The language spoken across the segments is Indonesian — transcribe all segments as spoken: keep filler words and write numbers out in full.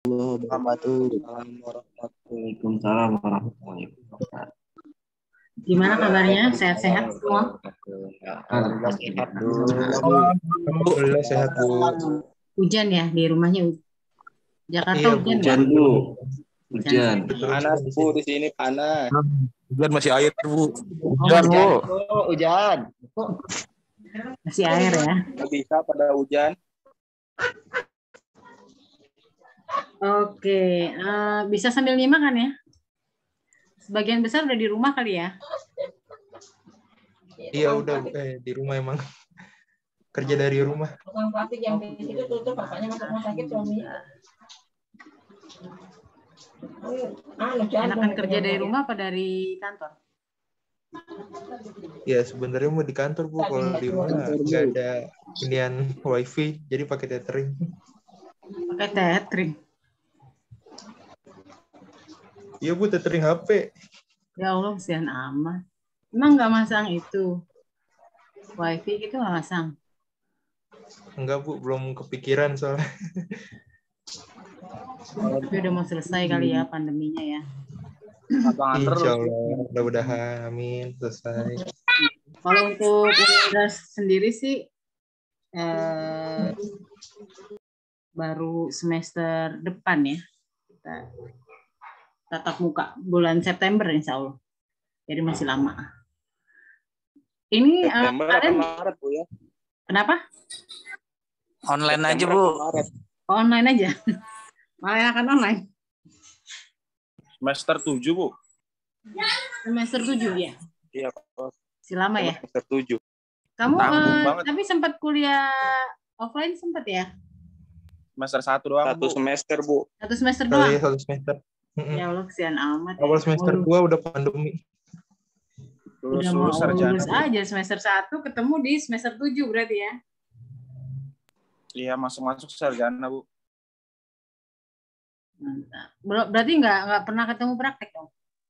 wabarakatuh. Waalaikumsalam warahmatullahi wabarakatuh. Gimana kabarnya? Sehat-sehat semua? Alhamdulillah sehat. Alhamdulillah sehat, Bu. Hujan ya di rumahnya? Jakarta Iya, hujan Hujan, nggak? Bu. Hujan. Panas, Bu, di sini panas. Hujan masih air, Bu. Hujan, Bu. Oh, hujan. Masih air ya? Nggak bisa pada hujan. Oke, eh, bisa sambil nyimak kan ya? Sebagian besar udah di rumah kali ya? Iya, udah eh, di rumah emang. Kerja dari rumah. Tukang plastik yang di situ tutup, bapaknya masuk rumah sakit, suaminya. Enakan kerja dari rumah apa dari kantor? Ya, sebenarnya mau di kantor, Bu. Kalau di rumah nggak ada inian wifi, jadi pakai tethering. Pakai tethering. Iya, Bu, tethering H P. Ya Allah, kesian amat. Emang nggak masang itu? Wifi gitu nggak masang? Enggak, Bu, belum kepikiran soalnya. Tapi udah mau selesai kali ya pandeminya ya. Lapangan terus. Insya Allah, mudah-mudahan, amin, selesai. Kalau untuk universitas sendiri sih eh, baru semester depan ya. Kita tatap muka bulan September insya Allah. Jadi masih lama. Ini eh, September atau kalian Maret, Bu, ya? kenapa? Online aja, September Bu. atau Maret. Online aja. Malah akan online. Semester tujuh, Bu. Semester tujuh ya. Iya, Pak. Si lama ya. Semester tujuh. Kamu Tanggung eh, banget. tapi sempat kuliah offline sempat ya? Semester satu doang, Satu Bu. semester, Bu. Satu semester Kali doang. satu semester. Mm-mm. Ya Allah, kesian amat. Awal ya. semester Mau- dua udah pandemi. Udah mau Lulus-lulus sarjana, lulus Bu. aja semester satu ketemu di semester tujuh berarti ya. Iya, masuk-masuk sarjana, Bu. Mantap. Ber- Berarti nggak nggak pernah ketemu praktek dong?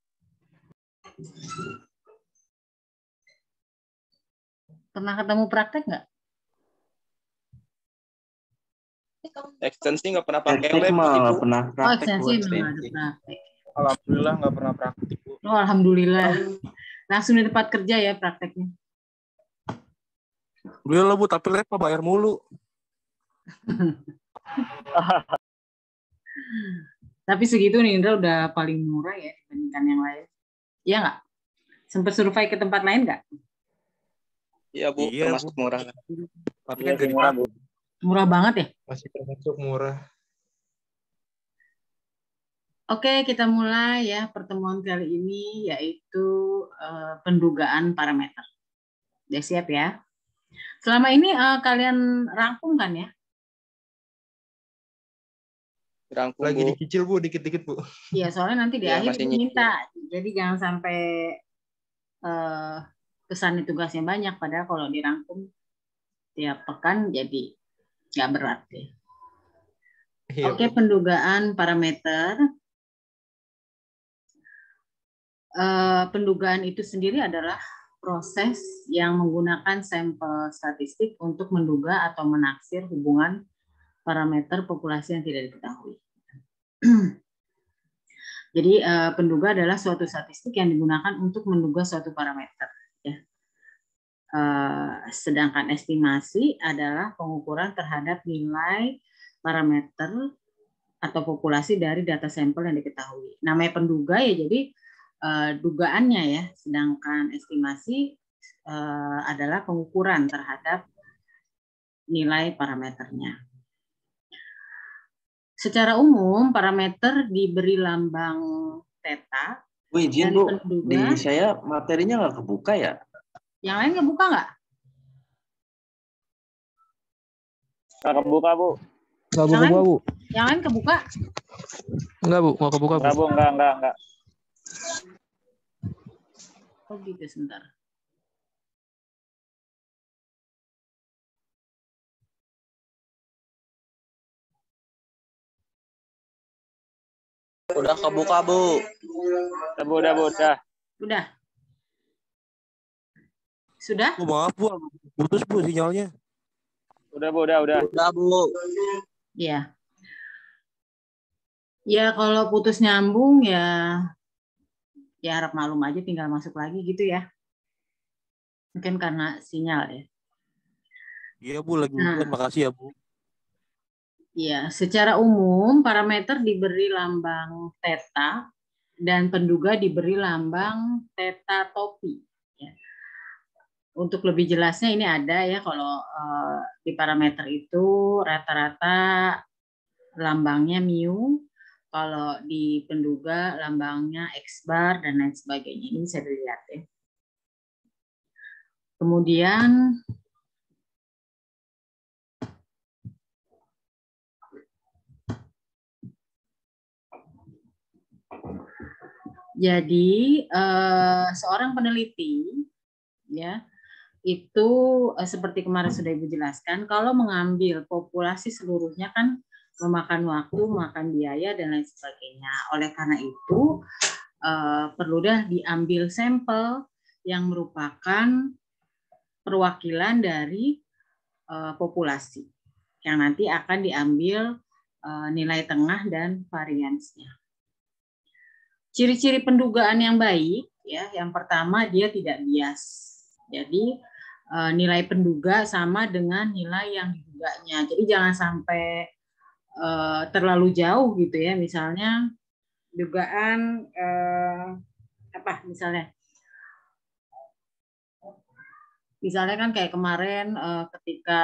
Pernah ketemu praktek nggak? Ekstensi nggak pernah pakai Praktek lab, mah Ibu. nggak pernah Oh, praktek, Bu. ekstensi memang ada Ekstensi. praktek. Alhamdulillah nggak pernah praktik, Bu. Oh, alhamdulillah. Langsung di tempat kerja ya prakteknya. Udah lah, Bu, tapi lab bayar mulu. Tapi segitu nih Indra udah paling murah ya dibandingkan yang lain. Iya nggak? Sempat survei ke tempat lain nggak? Iya, Bu. Iya, Termasuk murah. Tapi Iya, kan gak murah, Bu. dipakai. Murah banget ya? Masih termasuk murah. Oke, kita mulai ya pertemuan kali ini yaitu eh, pendugaan parameter. Udah siap ya? Selama ini eh, kalian rangkum kan ya? Rangkum, Lagi Bu. dicicil, Bu, dikit-dikit, Bu. Iya, soalnya nanti di Iya, akhir masih ibu nyicil. minta. Jadi jangan sampai eh, kesannya tugasnya banyak, padahal kalau dirangkum tiap pekan jadi nggak berat ya. Iya, Oke, Bu. pendugaan parameter. Eh, pendugaan itu sendiri adalah proses yang menggunakan sampel statistik untuk menduga atau menaksir hubungan parameter populasi yang tidak diketahui. Jadi eh, penduga adalah suatu statistik yang digunakan untuk menduga suatu parameter. Ya. Eh, sedangkan estimasi adalah pengukuran terhadap nilai parameter atau populasi dari data sampel yang diketahui. Namanya penduga ya jadi eh, dugaannya ya, sedangkan estimasi eh, adalah pengukuran terhadap nilai parameternya. Secara umum, parameter diberi lambang theta. Bu, izin, Dan Bu. penduga- Di saya materinya nggak kebuka ya? Yang lain ngebuka nggak? Nggak kebuka, Bu. Nggak Yang buka, lain, Bu. yang lain kebuka? Enggak, Bu. Nggak kebuka, Bu. Nggak, Bu. Nggak, nggak, nggak. Oh gitu, sebentar. Udah kebuka, Bu. Udah, Bu. Udah, Bu. Udah. Udah? Sudah? Bu, maaf, Bu. Putus, Bu, sinyalnya. Udah, Bu. Udah, udah. Udah, Bu. Iya. Ya kalau putus nyambung ya ya harap maklum aja, tinggal masuk lagi gitu ya. Mungkin karena sinyal ya. Iya Bu, lagi Nah, ujian. Makasih ya Bu. ya, secara umum parameter diberi lambang theta dan penduga diberi lambang theta topi. Ya. Untuk lebih jelasnya ini ada ya, kalau uh, di parameter itu rata-rata lambangnya mu, kalau di penduga lambangnya X bar dan lain sebagainya. Ini bisa dilihat ya. Kemudian jadi eh, seorang peneliti ya itu eh, seperti kemarin sudah Ibu jelaskan, kalau mengambil populasi seluruhnya kan memakan waktu, makan biaya dan lain sebagainya. Oleh karena itu eh, perlu dah diambil sampel yang merupakan perwakilan dari eh, populasi yang nanti akan diambil eh, nilai tengah dan variansnya. Ciri-ciri pendugaan yang baik ya, yang pertama dia tidak bias. Jadi eh, nilai penduga sama dengan nilai yang diduganya. Jadi jangan sampai eh, terlalu jauh gitu ya. Misalnya dugaan eh, apa misalnya? Misalnya kan kayak kemarin eh, ketika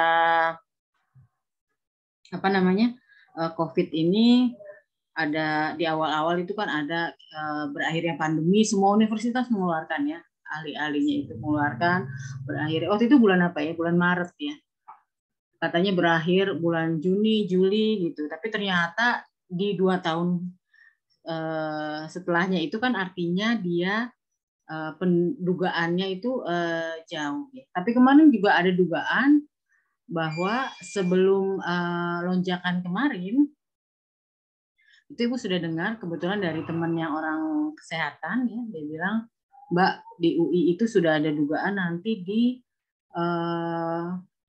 apa namanya eh, COVID ini ada di awal-awal itu kan ada eh, berakhirnya pandemi, semua universitas mengeluarkan ya, ahli-ahlinya itu mengeluarkan berakhir. Waktu itu bulan apa ya? Bulan Maret ya. Katanya berakhir bulan Juni, Juli gitu. Tapi ternyata di dua tahun eh, setelahnya itu kan artinya dia eh, pendugaannya itu eh, jauh. Ya. Tapi kemarin juga ada dugaan bahwa sebelum eh, lonjakan kemarin itu Ibu sudah dengar kebetulan dari temannya orang kesehatan ya, dia bilang Mbak di U I itu sudah ada dugaan nanti di eh,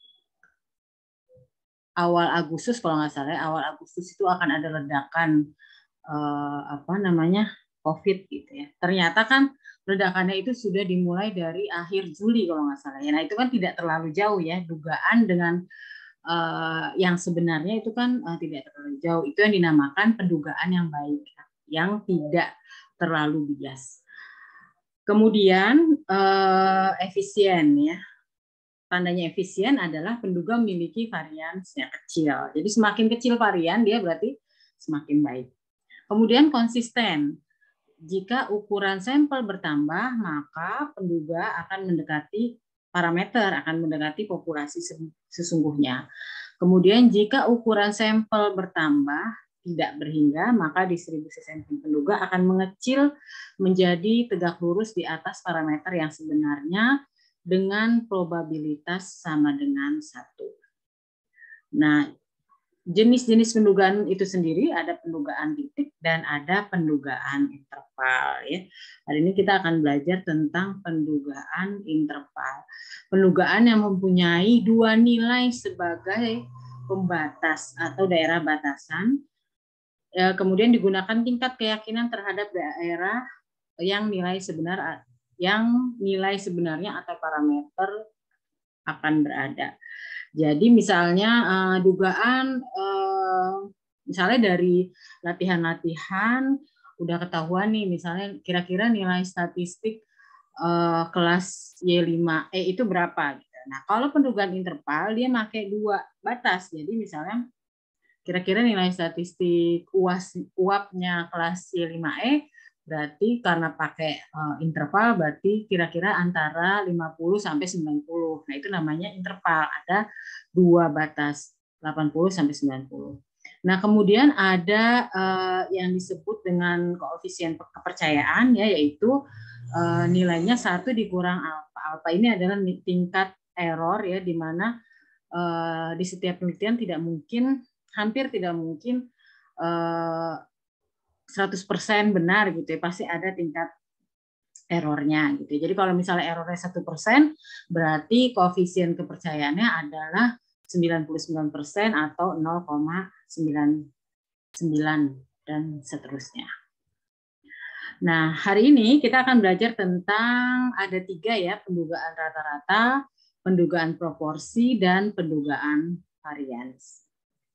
awal Agustus kalau nggak salah, awal Agustus itu akan ada ledakan eh, apa namanya COVID gitu ya. Ternyata kan ledakannya itu sudah dimulai dari akhir Juli kalau nggak salah ya. Nah itu kan tidak terlalu jauh ya, dugaan dengan Uh, yang sebenarnya itu kan uh, tidak terlalu jauh. Itu yang dinamakan pendugaan yang baik, yang tidak terlalu bias. Kemudian uh, efisien ya. Tandanya efisien adalah penduga memiliki varians yang kecil. Jadi semakin kecil varian dia berarti semakin baik. Kemudian konsisten. Jika ukuran sampel bertambah, maka penduga akan mendekati parameter, akan mendekati populasi sesungguhnya. Kemudian jika ukuran sampel bertambah tidak berhingga, maka distribusi sampel penduga akan mengecil menjadi tegak lurus di atas parameter yang sebenarnya dengan probabilitas sama dengan satu. Nah, jenis-jenis pendugaan itu sendiri ada pendugaan titik dan ada pendugaan interval ya. Hari ini kita akan belajar tentang pendugaan interval. Pendugaan yang mempunyai dua nilai sebagai pembatas atau daerah batasan. Ya, kemudian digunakan tingkat keyakinan terhadap daerah yang nilai sebenar yang nilai sebenarnya atau parameter akan berada. Jadi misalnya uh, dugaan uh, misalnya dari latihan-latihan udah ketahuan nih misalnya kira-kira nilai statistik uh, kelas Y lima E itu berapa gitu. Nah, kalau pendugaan interval dia pakai dua batas. Jadi misalnya kira-kira nilai statistik U A S U A P-nya kelas Y lima E berarti karena pakai uh, interval berarti kira-kira antara lima puluh sampai sembilan puluh. Nah, itu namanya interval. Ada dua batas, delapan puluh sampai sembilan puluh. Nah, kemudian ada uh, yang disebut dengan koefisien kepercayaan ya, yaitu uh, nilainya satu dikurang alfa. Alfa ini adalah tingkat error ya, di mana uh, di setiap penelitian tidak mungkin, hampir tidak mungkin uh, seratus persen benar gitu ya, pasti ada tingkat errornya gitu. Jadi kalau misalnya errornya satu persen, berarti koefisien kepercayaannya adalah sembilan puluh sembilan persen atau nol koma sembilan sembilan dan seterusnya. Nah, hari ini kita akan belajar tentang ada tiga ya, pendugaan rata-rata, pendugaan proporsi, dan pendugaan varians.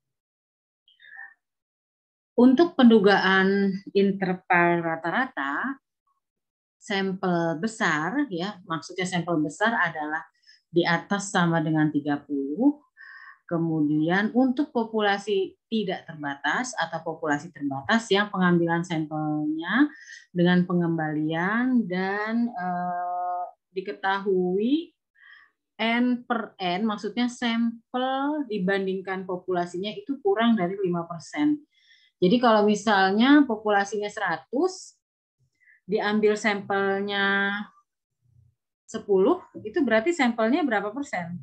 Untuk pendugaan interval rata-rata, sampel besar ya, maksudnya sampel besar adalah di atas sama dengan tiga puluh. Kemudian untuk populasi tidak terbatas atau populasi terbatas yang pengambilan sampelnya dengan pengembalian dan eh, diketahui N per N, maksudnya sampel dibandingkan populasinya itu kurang dari lima persen. Jadi kalau misalnya populasinya seratus, diambil sampelnya sepuluh, itu berarti sampelnya berapa persen?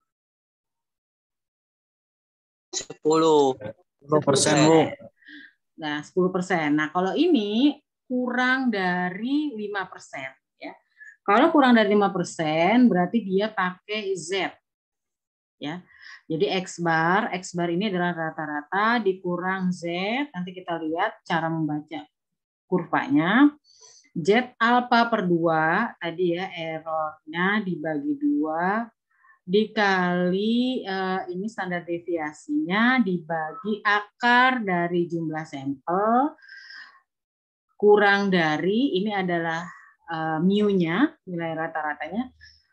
sepuluh persen, Bu. Nah, sepuluh persen. Nah, kalau ini kurang dari lima persen. Ya. Kalau kurang dari lima persen, berarti dia pakai Z. Ya. Jadi X bar, X bar ini adalah rata-rata dikurang Z. Nanti kita lihat cara membaca kurvanya. Z alpha per dua, tadi ya errornya dibagi dua, dikali eh, ini standar deviasinya dibagi akar dari jumlah sampel kurang dari ini adalah uh, mu-nya, nilai rata-ratanya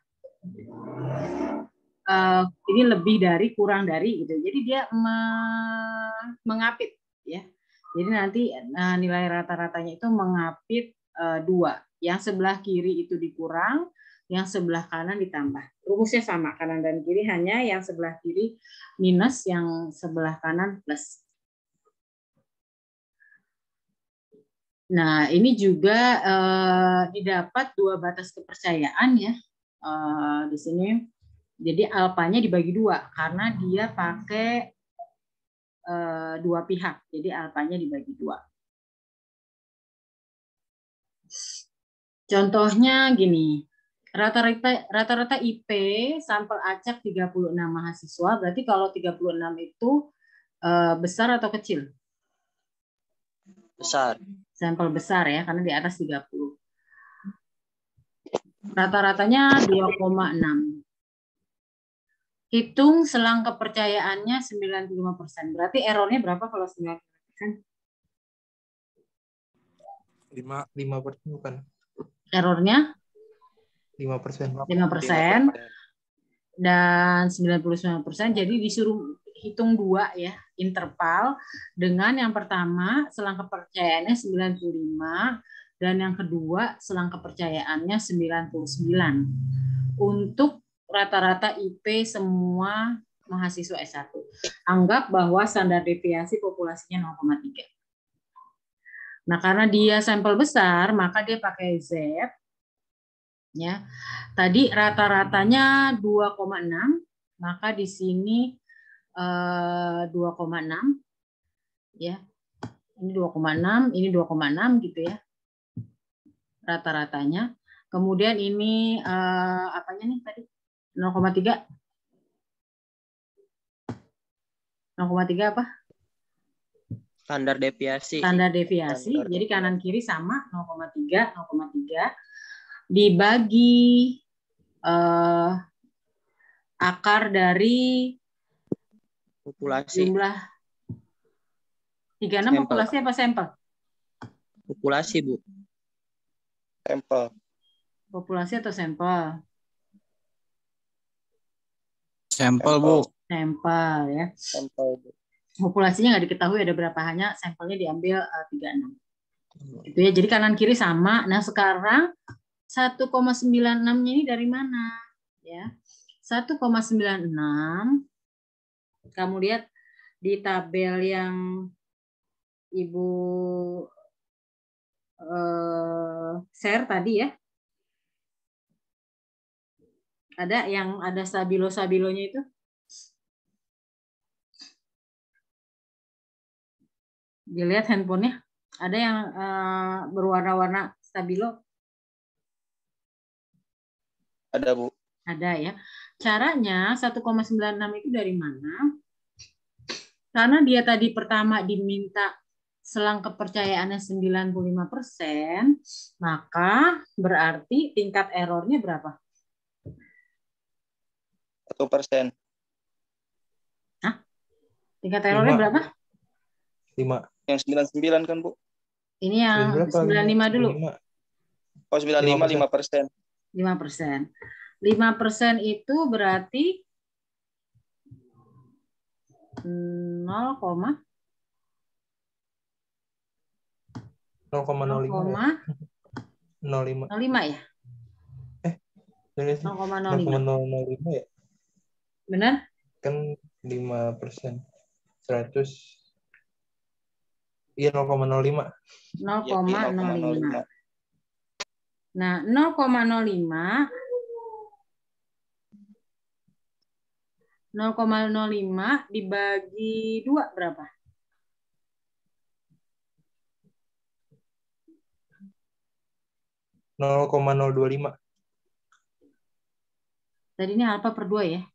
uh, ini lebih dari kurang dari gitu. Jadi dia me mengapit ya. Jadi nanti uh, nilai rata-ratanya itu mengapit uh, dua. Yang sebelah kiri itu dikurang, yang sebelah kanan ditambah. Rumusnya sama, kanan dan kiri, hanya yang sebelah kiri minus, yang sebelah kanan plus. Nah, ini juga eh, didapat dua batas kepercayaan ya eh, di sini. Jadi alfanya dibagi dua karena dia pakai eh, dua pihak. Jadi alfanya dibagi dua. Contohnya gini. Rata-rata rata-rata I P sampel acak tiga puluh enam mahasiswa, berarti kalau tiga puluh enam itu uh, besar atau kecil? Besar. Sampel besar ya, karena di atas tiga puluh. Rata-ratanya dua koma enam. Hitung selang kepercayaannya sembilan puluh lima persen. Berarti errornya berapa kalau sembilan puluh lima persen? lima persen bukan? Errornya? lima persen. lima persen dan sembilan puluh sembilan persen. Jadi disuruh hitung dua ya, interval dengan yang pertama selang kepercayaannya sembilan puluh lima dan yang kedua selang kepercayaannya sembilan puluh sembilan. Untuk rata-rata I P semua mahasiswa S satu. Anggap bahwa standar deviasi populasinya nol koma tiga. Nah, karena dia sampel besar, maka dia pakai Z. Ya, tadi rata-ratanya dua koma enam, maka di sini eh, dua koma enam, ya, ini dua koma enam, ini dua koma enam gitu ya, rata-ratanya. Kemudian ini eh, apanya nih tadi nol koma tiga, nol koma tiga apa? Standar deviasi. Standar deviasi, Standar jadi kanan kiri sama nol koma tiga, nol koma tiga. Dibagi eh, akar dari populasi. Jumlah tiga puluh enam sampel. Populasi apa sampel? Populasi, Bu. Sampel. Populasi atau sampel? Sampel, Bu. Sampel ya. Sampel, Bu. Populasinya nggak diketahui ada berapa, hanya sampelnya diambil uh, tiga puluh enam. Itu ya, jadi kanan kiri sama. Nah, sekarang satu koma sembilan enam-nya ini dari mana? Ya. satu koma sembilan enam, kamu lihat di tabel yang Ibu eh, share tadi ya. Ada yang ada stabilo-stabilonya itu? Dilihat handphonenya. Ada yang eh, berwarna-warna stabilo? Ada, Bu. Ada ya. Caranya satu koma sembilan enam itu dari mana? Karena dia tadi pertama diminta selang kepercayaannya sembilan puluh lima persen, maka berarti tingkat errornya berapa? Satu persen. Hah? Tingkat errornya Lima. berapa? lima. Yang sembilan puluh sembilan kan, Bu? Ini yang Berapa? sembilan puluh lima dulu. lima. Oh, sembilan puluh lima, lima persen. lima persen. lima persen itu berarti nol, nol koma nol lima. nol lima. nol lima ya? Eh, nol koma nol nol lima. koma nol nol lima ya? Benar? Kan lima persen. seratus. Iya, nol koma nol lima. nol koma nol lima. Nah, nol koma nol lima nol koma nol lima dibagi dua berapa? nol koma nol dua lima. Tadi ini alfa per dua ya?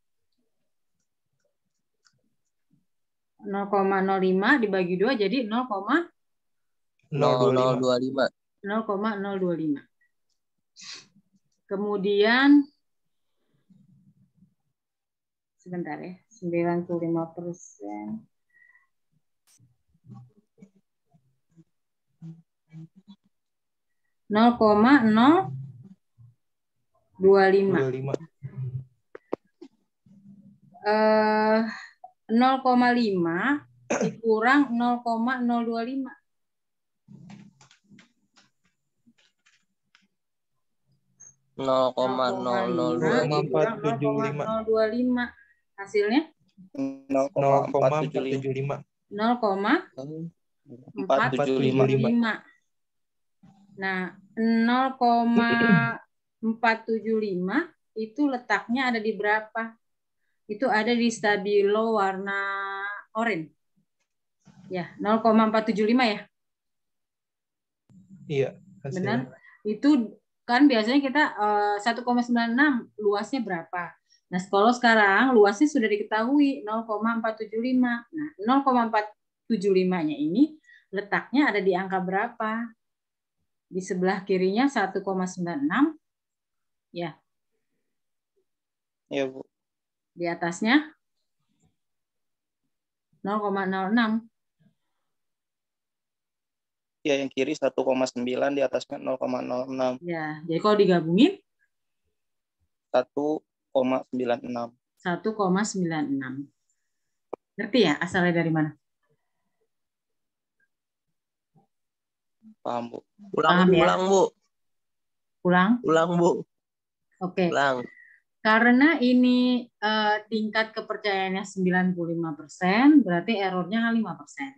nol koma nol lima dibagi dua jadi nol koma nol dua lima. nol koma nol dua lima. Kemudian sebentar ya, sembilan puluh lima persen. nol koma nol dua lima. Eh, nol koma lima dikurang nol koma nol dua lima. nol koma nol nol dua lima. Hasilnya nol koma empat tujuh lima. nol koma empat tujuh lima. Nah, nol koma empat tujuh lima itu letaknya ada di berapa? Itu ada di stabilo warna oranye. Ya, nol koma empat tujuh lima ya? Iya. Hasilnya. Benar? Itu kan biasanya kita uh, satu koma sembilan enam luasnya berapa? Nah, kalau sekarang luasnya sudah diketahui nol koma empat tujuh lima. Nah, nol koma empat tujuh lima-nya ini letaknya ada di angka berapa? Di sebelah kirinya satu koma sembilan enam. Ya. Iya, Bu. Di atasnya nol koma nol enam. Ya, yang kiri satu koma sembilan, di atasnya nol koma nol enam. Ya, jadi kalau digabungin satu koma sembilan enam. satu koma sembilan enam. Ngerti ya asalnya dari mana? Paham, Bu. Ulang, Paham, ya? ulang, Bu. Ulang? Ulang, Bu. Oke. Ulang. Karena ini uh, tingkat kepercayaannya sembilan puluh lima persen, berarti errornya lima persen.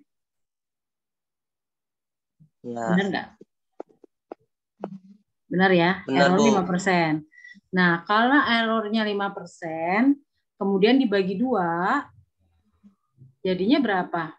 Ya. Benar nggak? Benar ya? Benar, error Bu. lima persen. Nah, kalau errornya lima persen, kemudian dibagi dua, jadinya berapa?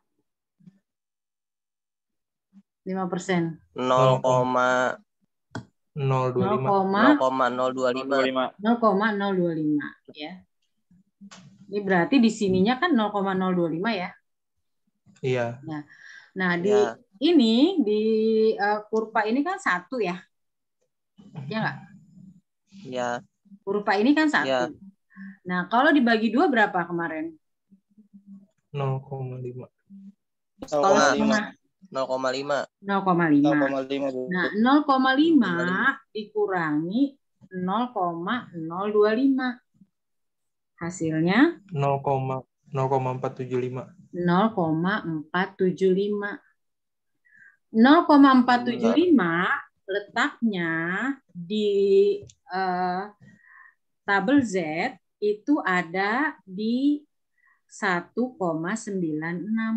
lima persen. nol koma nol dua lima. nol koma nol dua lima. nol koma nol dua lima ya. Ini berarti di sininya kan nol koma nol dua lima ya. Iya. Nah, nah di Ya. ini di uh, kurva ini kan satu ya. Ya nggak? Ya. Kurva ini kan satu. Ya. Nah, kalau dibagi dua berapa kemarin? nol koma lima. Kalau setengah nol koma lima. nol koma lima. Bu. Nah, nol koma lima dikurangi nol koma nol dua lima. Hasilnya nol koma empat tujuh lima. nol koma empat tujuh lima. nol koma empat tujuh lima letaknya di uh, tabel Z itu ada di satu koma sembilan enam.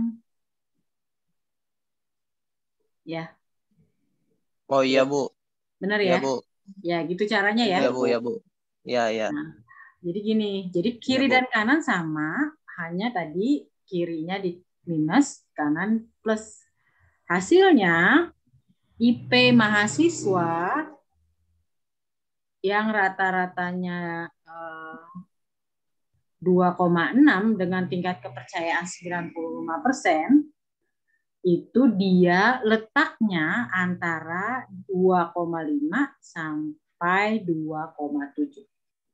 Ya. Oh iya, Bu. Benar ya? Iya, Bu. Ya, gitu caranya ya. Iya, Bu, ya, Bu. Ya, ya. Nah, jadi gini, jadi kiri Ya, dan kanan sama, hanya tadi kirinya di minus, kanan plus. Hasilnya I P mahasiswa yang rata-ratanya eh, dua koma enam dengan tingkat kepercayaan sembilan puluh lima persen itu dia letaknya antara dua koma lima sampai dua koma tujuh.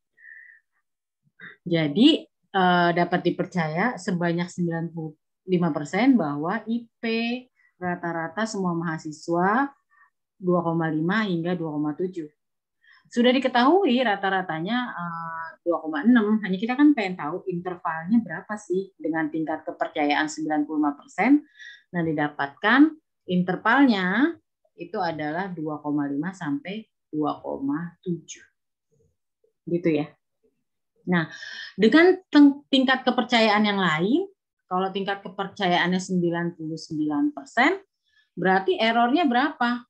Jadi eh, dapat dipercaya sebanyak sembilan puluh lima persen bahwa I P rata-rata semua mahasiswa dua koma lima hingga dua koma tujuh. Sudah diketahui rata-ratanya uh, dua koma enam, hanya kita kan pengen tahu intervalnya berapa sih dengan tingkat kepercayaan sembilan puluh lima persen. Nah, didapatkan intervalnya itu adalah dua koma lima sampai dua koma tujuh. Gitu ya. Nah, dengan tingkat kepercayaan yang lain, kalau tingkat kepercayaannya sembilan puluh sembilan persen, berarti errornya berapa?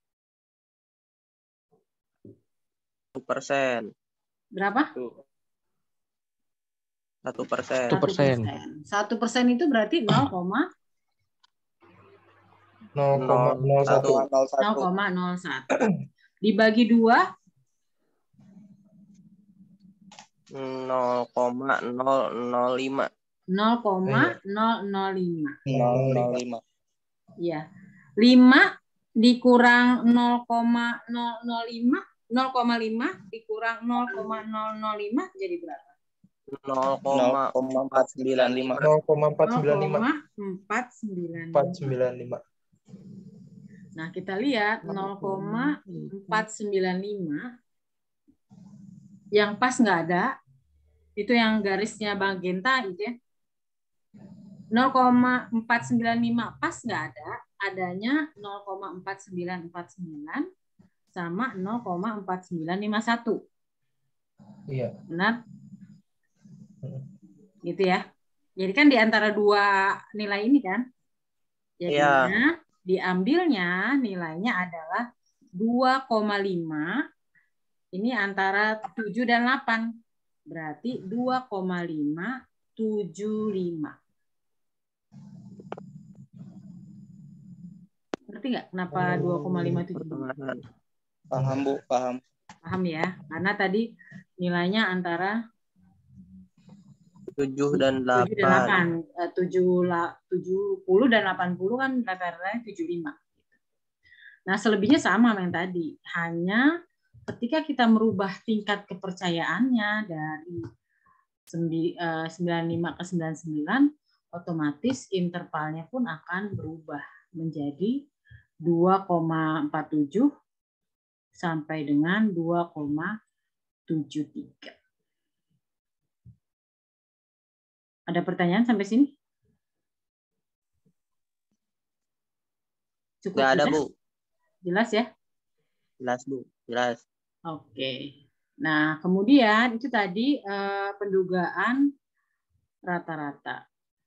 satu persen. Berapa? Satu persen. Satu persen. Satu persen itu berarti nol koma nol koma nol satu. nol koma nol satu. Dibagi dua? nol koma nol nol lima. nol koma nol nol lima. nol koma nol lima. Iya. lima dikurang nol koma nol nol lima. nol koma lima dikurang nol koma nol nol lima jadi berapa? nol koma empat sembilan lima. nol koma empat sembilan lima. nol koma empat sembilan lima. Nah, kita lihat nol koma empat sembilan lima yang pas nggak ada. Itu yang garisnya Bang Genta itu ya. nol koma empat sembilan lima pas nggak ada, adanya nol koma empat sembilan empat sembilan sama nol koma empat sembilan lima satu. Iya. Benar? Gitu ya. Jadi kan di antara dua nilai ini kan. Jadinya ya. Diambilnya nilainya adalah dua koma lima. Ini antara tujuh dan delapan. Berarti dua koma lima tujuh lima. Ngerti nggak kenapa dua koma lima tujuh lima? Paham, Bu, paham. Paham ya, karena tadi nilainya antara tujuh dan delapan. tujuh, tujuh puluh dan delapan puluh kan rata-ratanya tujuh puluh lima. Nah, selebihnya sama yang tadi. Hanya ketika kita merubah tingkat kepercayaannya dari sembilan puluh lima ke sembilan puluh sembilan, otomatis intervalnya pun akan berubah menjadi dua koma empat tujuh sampai dengan dua koma tujuh tiga. Ada pertanyaan sampai sini? Cukup Nggak ada, ya? Bu. Jelas ya? Jelas, Bu. Jelas. Oke. Nah, kemudian itu tadi eh, pendugaan rata-rata.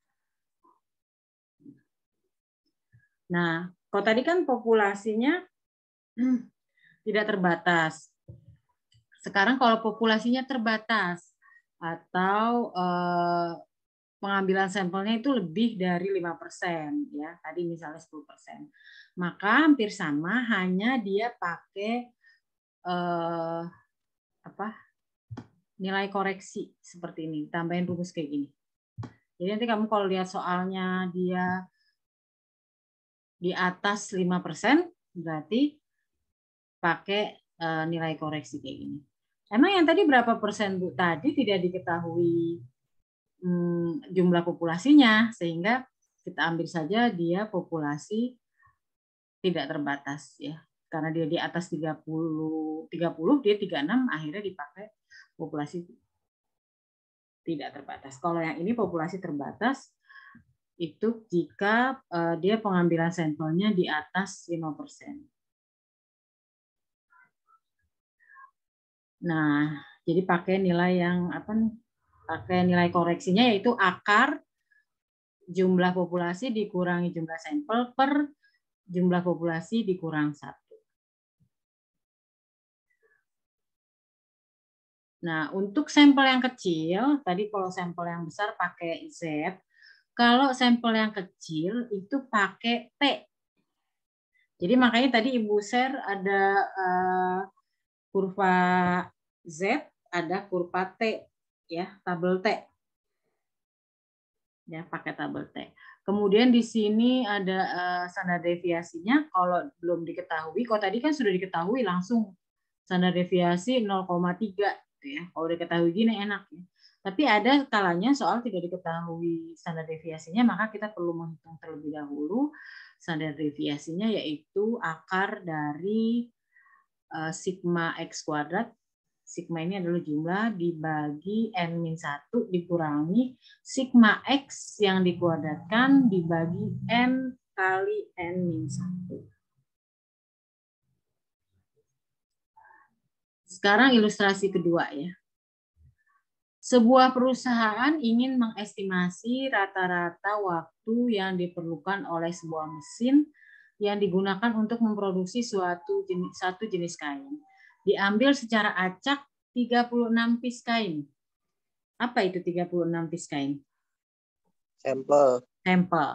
Nah, kalau tadi kan populasinya hmm, tidak terbatas. Sekarang kalau populasinya terbatas atau eh, pengambilan sampelnya itu lebih dari lima persen, ya tadi misalnya sepuluh persen, maka hampir sama, hanya dia pakai eh, apa nilai koreksi seperti ini, tambahin rumus kayak gini. Jadi nanti kamu kalau lihat soalnya dia di atas lima persen, berarti pakai eh, nilai koreksi kayak gini. Emang yang tadi berapa persen, Bu? Tadi tidak diketahui hmm, jumlah populasinya, sehingga kita ambil saja dia populasi tidak terbatas ya. Karena dia di atas tiga puluh, tiga puluh, dia tiga puluh enam, akhirnya dipakai populasi tidak terbatas. Kalau yang ini populasi terbatas, itu jika uh, dia pengambilan sampelnya di atas lima persen. Nah, jadi pakai nilai yang apa? Pakai nilai koreksinya yaitu akar jumlah populasi dikurangi jumlah sampel per jumlah populasi dikurang satu. Nah, untuk sampel yang kecil, tadi kalau sampel yang besar pakai Z, kalau sampel yang kecil itu pakai T. Jadi makanya tadi Ibu share ada uh, kurva Z, ada kurva T, ya, tabel T. Ya, pakai tabel T. Kemudian di sini ada uh, standar deviasinya. Kalau belum diketahui, kalau tadi kan sudah diketahui langsung standar deviasi nol koma tiga, gitu ya. Kalau diketahui gini enak ya. Tapi ada kalanya soal tidak diketahui standar deviasinya, maka kita perlu menghitung terlebih dahulu standar deviasinya, yaitu akar dari uh, sigma x kuadrat. Sigma ini adalah jumlah dibagi n min satu dikurangi sigma x yang dikuadratkan dibagi n kali n min satu. Sekarang ilustrasi kedua ya. Sebuah perusahaan ingin mengestimasi rata-rata waktu yang diperlukan oleh sebuah mesin yang digunakan untuk memproduksi suatu jenis, satu jenis kain. Diambil secara acak tiga puluh enam piece kain. Apa itu tiga puluh enam piece kain? Sampel. Sampel.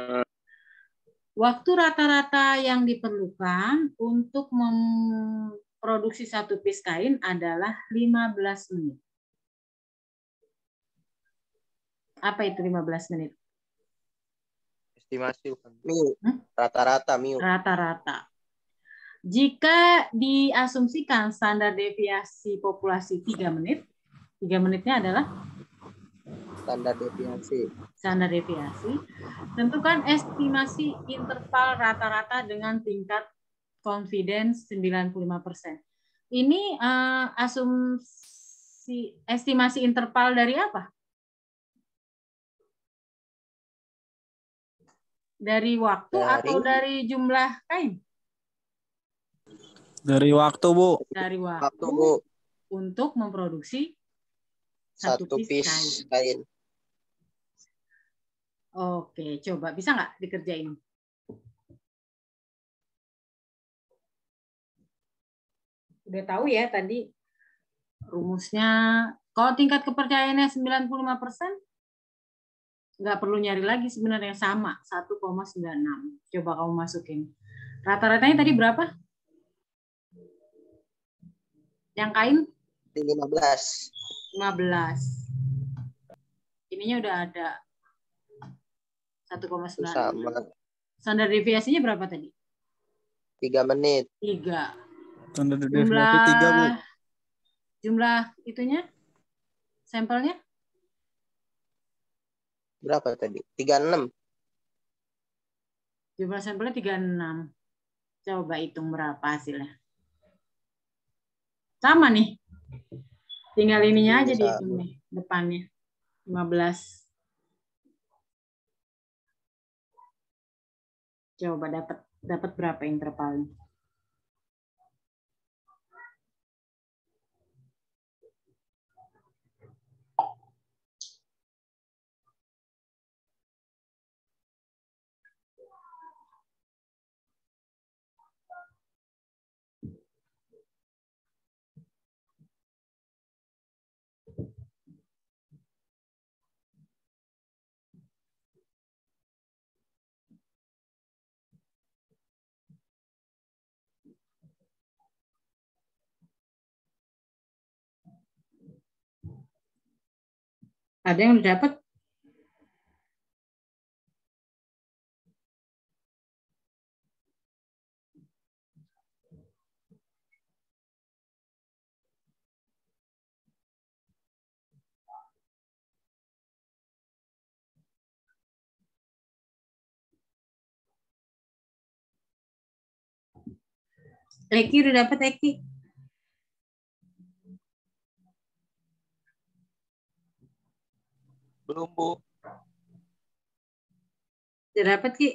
Waktu rata-rata yang diperlukan untuk memproduksi satu piece kain adalah lima belas menit. Apa itu lima belas menit? Estimasi. Miu. Rata-rata, Miu. Rata-rata. Jika diasumsikan standar deviasi populasi tiga menit, tiga menitnya adalah standar deviasi. Standar deviasi. Tentukan estimasi interval rata-rata dengan tingkat confidence sembilan puluh lima persen. Ini uh, asumsi estimasi interval dari apa? Dari waktu dari... atau dari jumlah kain? Dari waktu, Bu. Dari waktu, waktu Bu. Untuk memproduksi satu, satu piece, piece kain. kain. Oke, coba bisa nggak dikerjain? Udah tahu ya tadi rumusnya. Kalau tingkat kepercayaannya sembilan puluh lima persen, nggak perlu nyari lagi sebenarnya, sama satu koma sembilan enam. Coba kamu masukin. Rata-ratanya tadi berapa? Yang kain? lima belas. lima belas. Ininya udah ada satu koma sembilan enam. Sama. Standar deviasinya berapa tadi? tiga menit. tiga. Standar Jumlah deviasi tiga, Bu. Jumlah itunya? Sampelnya? Berapa tadi? tiga puluh enam. Jumlah sampelnya tiga puluh enam. Coba hitung berapa hasilnya. Sama nih. Tinggal ininya aja dihitung nih, depannya. lima belas. Coba dapat dapat berapa intervalnya? Ada yang udah dapat? Eki udah dapat, Eki? Belum, Bu. Udah dapat, Ki?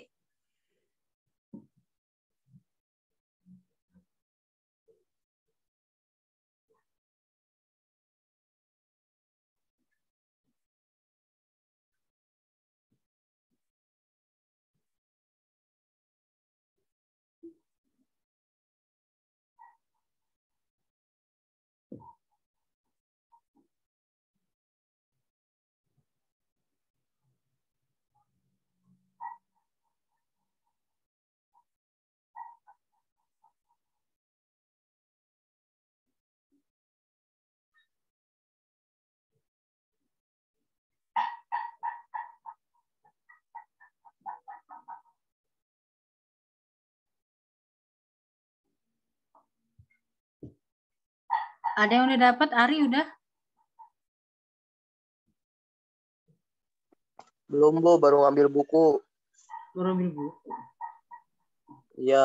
Ada yang udah dapat? Ari udah? Belum, Bu. Baru ngambil buku. Baru ambil buku. Iya.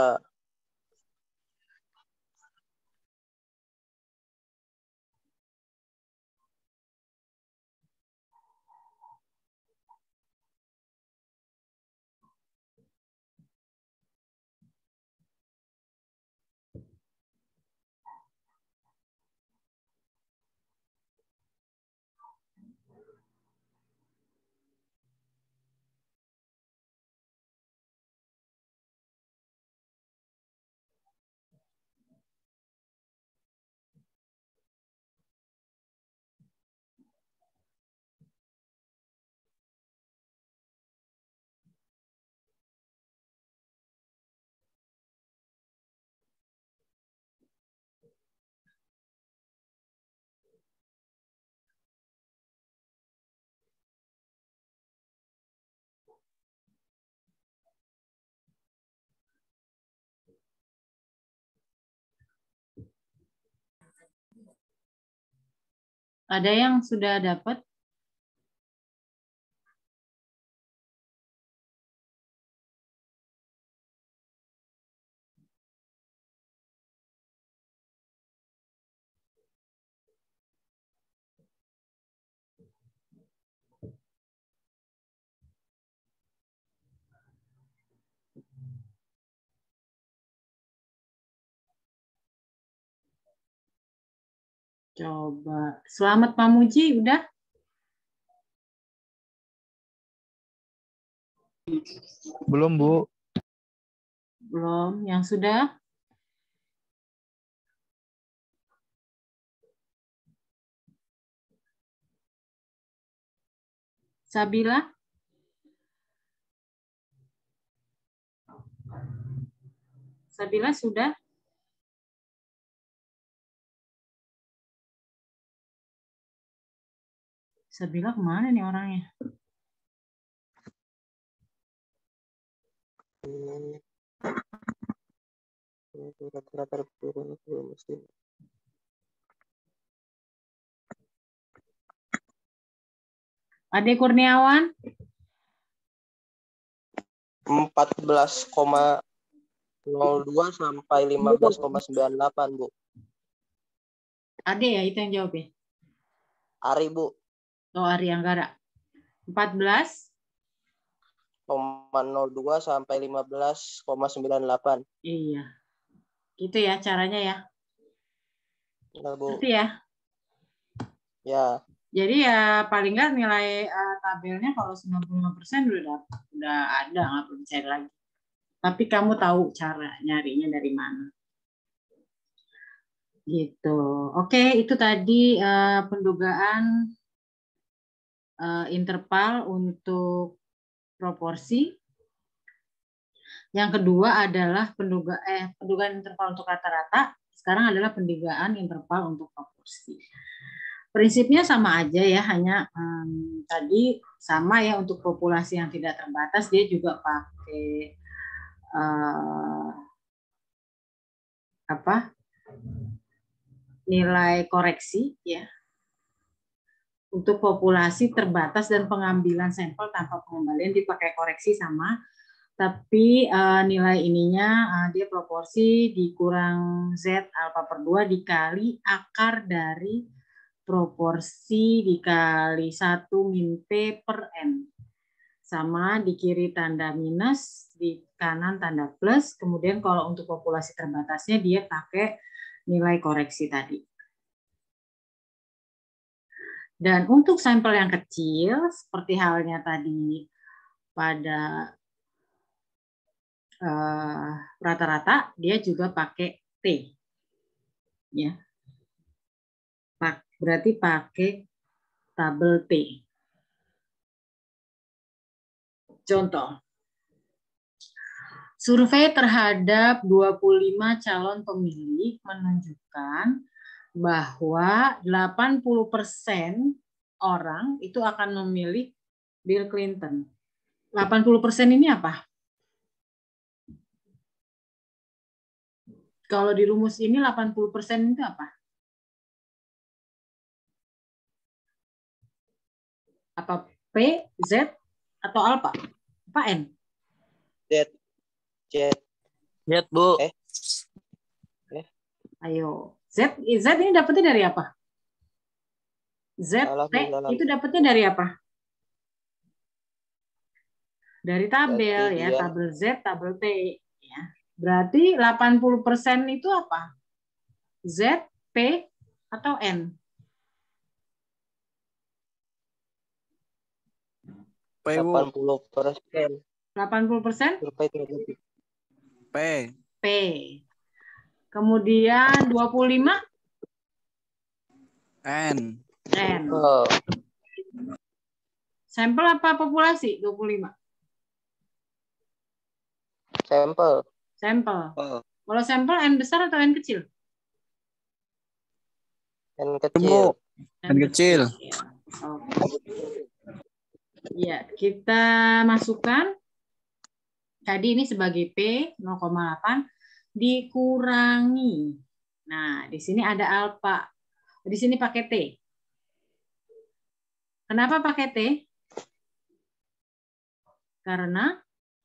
Ada yang sudah dapat? Coba. Selamat Pamuji, udah? Belum, Bu. Belum. Yang sudah? Sabila? Sabila sudah? Sabila kemana nih orangnya? Ade Kurniawan? empat belas koma nol dua sampai lima belas koma sembilan delapan, Bu. Ade ya, itu yang jawab ya? Ari, Bu. Oh, Ari Anggara. empat belas? koma nol dua sampai lima belas koma sembilan delapan. Iya. Gitu ya caranya ya? Enggak, Bu. Gitu ya? Ya. Jadi ya paling nggak nilai uh, tabelnya kalau sembilan puluh lima persen udah dapat, udah ada, nggak perlu cari lagi. Tapi kamu tahu cara nyarinya dari mana. Gitu. Oke, itu tadi uh, pendugaan uh, interval untuk proporsi. Yang kedua adalah penduga eh pendugaan interval untuk rata-rata. Sekarang adalah pendugaan interval untuk proporsi. Prinsipnya sama aja ya, hanya um, tadi sama ya untuk populasi yang tidak terbatas dia juga pakai uh, apa nilai koreksi ya. Untuk populasi terbatas dan pengambilan sampel tanpa pengembalian dipakai koreksi sama, tapi uh, nilai ininya uh, dia proporsi dikurang Z alfa per dua dikali akar dari proporsi dikali satu min P per N. Sama di kiri tanda minus, di kanan tanda plus. Kemudian kalau untuk populasi terbatasnya dia pakai nilai koreksi tadi. Dan untuk sampel yang kecil, seperti halnya tadi pada rata-rata, uh, dia juga pakai T. Ya. Berarti pakai tabel T. Contoh. Survei terhadap dua puluh lima calon pemilih menunjukkan bahwa delapan puluh persen orang itu akan memilih Bill Clinton. delapan puluh persen ini apa? Kalau di rumus ini delapan puluh persen itu apa? Apa P, Z, atau alpha? Apa N? Z. Z. Z, Bu. Eh. Ayo. Z, Z ini dapetnya dari apa? Z, Salah, T, Bu, salah, Bu. itu dapetnya dari apa? Dari tabel Berarti ya, dia- tabel Z, tabel T. Ya. Berarti delapan puluh persen itu apa? Z, P, atau N? P, Bu. delapan puluh persen. delapan puluh persen Survei negatif. P. P. Kemudian dua puluh lima N. N. Oh, Sampel apa populasi? dua puluh lima. sampel. Sampel. Oh. Kalau sampel N besar atau N kecil? N Bu. kecil. N kecil. Ya. Oke. Ya, kita masukkan tadi ini sebagai P nol koma delapan dikurangi. Nah, di sini ada alfa. Di sini pakai T. Kenapa pakai T? Karena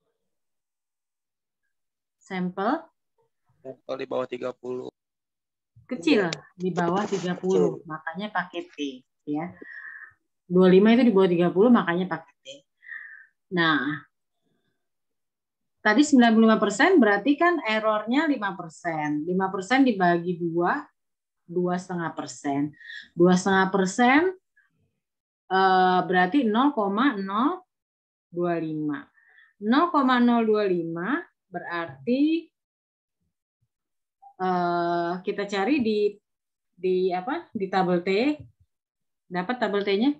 sampel Sampel di bawah tiga puluh. kecil, di bawah tiga puluh, makanya pakai T ya. dua puluh lima itu di bawah tiga puluh, makanya pakai T. Nah, tadi sembilan puluh lima persen berarti kan errornya lima persen. lima persen dibagi dua, dua koma lima persen. dua koma lima persen eh, berarti nol koma nol dua lima. nol koma nol dua lima berarti eh, kita cari di di apa? Di tabel T. Dapat tabel T-nya?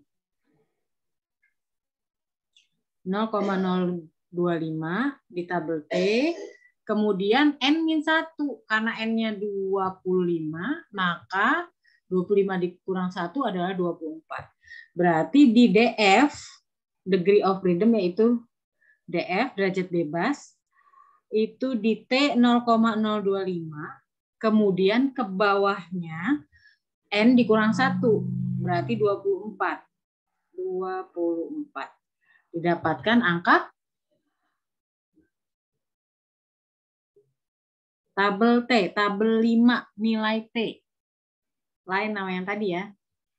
nol koma nol dua lima di tabel T. Kemudian N min satu. Karena N-nya dua puluh lima, maka dua puluh lima dikurang satu adalah dua puluh empat. Berarti di D F, degree of freedom, yaitu D F, derajat bebas, itu di T nol koma nol dua lima, kemudian ke bawahnya N dikurang satu, berarti dua puluh empat. dua puluh empat. Didapatkan angka tabel T, tabel lima, nilai T. Lain nama yang tadi ya.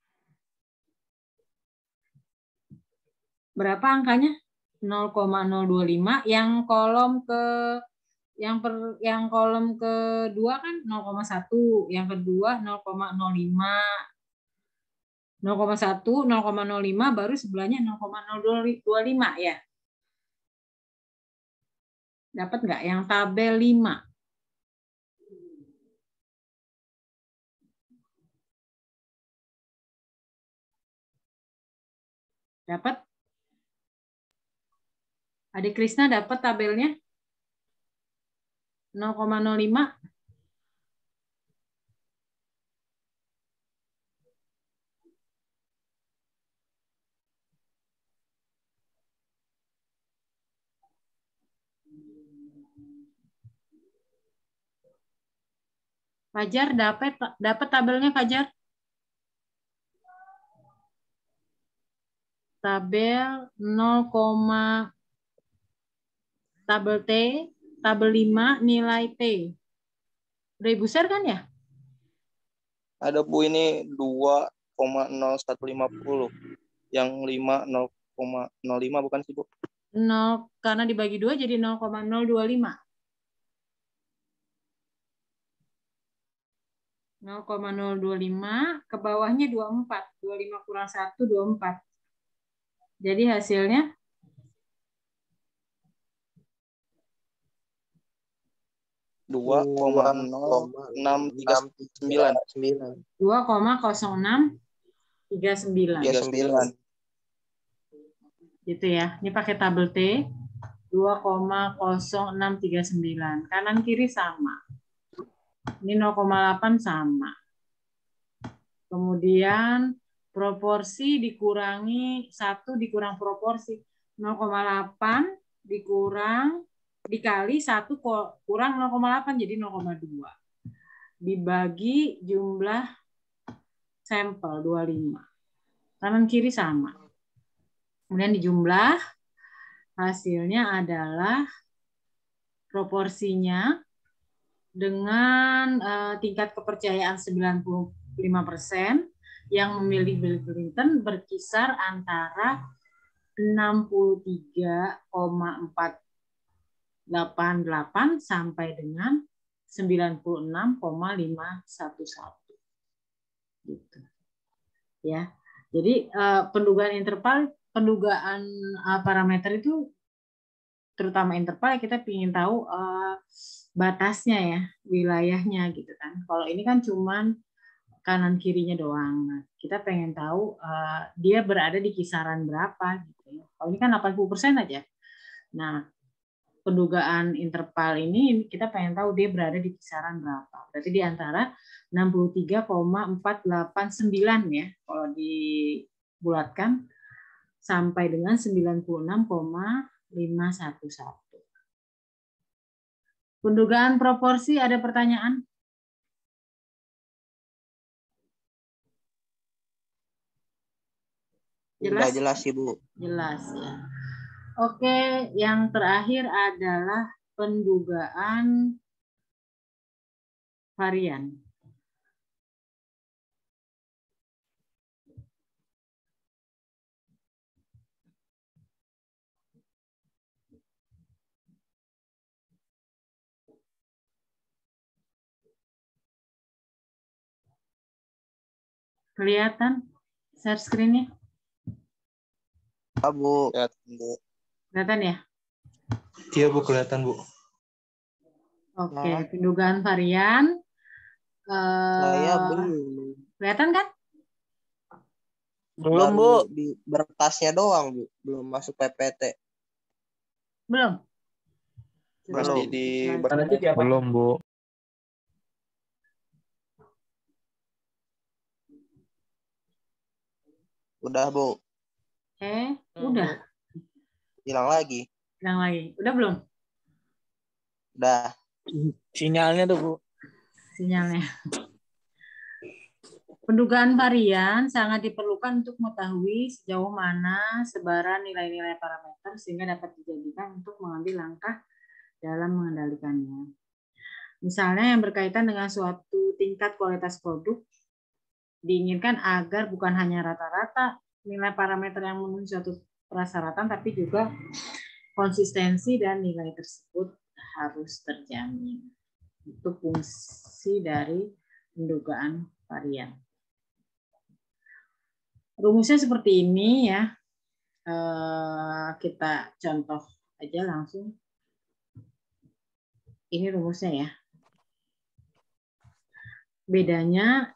Berapa angkanya? nol koma nol dua lima. Yang kolom ke yang per yang kolom kedua kan nol koma satu, yang kedua nol koma nol lima. nol koma satu, nol koma nol lima, baru sebelahnya nol koma nol dua lima ya. Dapat nggak yang tabel lima? Dapat? Adik Krisna dapat tabelnya? nol koma nol lima? Fajar dapat dapat tabelnya Fajar? Tabel nol, tabel T, tabel lima, nilai T. Udah Ibu share kan ya? Ada Bu, ini dua koma nol satu lima nol. Yang lima nol koma nol lima bukan sih Bu? nol karena dibagi dua jadi nol koma nol dua lima. nol koma nol dua lima, ke bawahnya dua puluh empat. dua puluh lima kurang satu, dua puluh empat. Jadi hasilnya dua koma nol enam tiga sembilan. dua koma nol enam tiga sembilan. tiga sembilan. Gitu ya. Ini pakai tabel T dua koma nol enam tiga sembilan. Kanan kiri sama. Ini nol koma delapan sama. Kemudian proporsi dikurangi satu dikurang proporsi. nol koma delapan dikurang dikali satu kurang nol koma delapan jadi nol koma dua. Dibagi jumlah sampel dua puluh lima. Kanan kiri sama. Kemudian dijumlah, hasilnya adalah proporsinya dengan uh, tingkat kepercayaan sembilan puluh lima persen yang memilih Bill Clinton berkisar antara enam puluh tiga koma empat delapan delapan sampai dengan sembilan puluh enam koma lima satu satu. Gitu. Ya. Jadi uh, pendugaan interval, pendugaan uh, parameter itu terutama interval kita ingin tahu uh, batasnya ya, wilayahnya gitu kan. Kalau ini kan cuman kanan kirinya doang. Nah, kita pengen tahu uh, dia berada di kisaran berapa gitu ya. Kalau ini kan delapan puluh persen aja. Nah, pendugaan interval ini kita pengen tahu dia berada di kisaran berapa. Berarti di antara enam puluh tiga koma empat delapan sembilan ya kalau dibulatkan sampai dengan sembilan puluh enam koma lima satu satu. Pendugaan proporsi, ada pertanyaan? Jelas? Sudah jelas, Ibu. Jelas ya. Oke, yang terakhir adalah pendugaan varian. Kelihatan share screen-nya? Ah, Bu. Kelihatan ya? Iya, Bu, kelihatan, Bu. Oke, pendugaan varian. Saya Uh, belum. kelihatan kan? Belum, Baru Bu. Di berkasnya doang, Bu. Belum masuk P P T. Belum? Masih Belum. di Nah, Belum, Bu. Udah, Bu. Eh, udah. Hilang lagi. Hilang lagi. Udah belum? Udah. Sinyalnya tuh, Bu. Sinyalnya. Pendugaan varian sangat diperlukan untuk mengetahui sejauh mana sebaran nilai-nilai parameter sehingga dapat dijadikan untuk mengambil langkah dalam mengendalikannya. Misalnya yang berkaitan dengan suatu tingkat kualitas produk, diinginkan agar bukan hanya rata-rata nilai parameter yang memenuhi suatu prasyaratan, tapi juga konsistensi dan nilai tersebut harus terjamin. Itu fungsi dari pendugaan varian. Rumusnya seperti ini ya. Kita contoh aja langsung. Ini rumusnya ya. Bedanya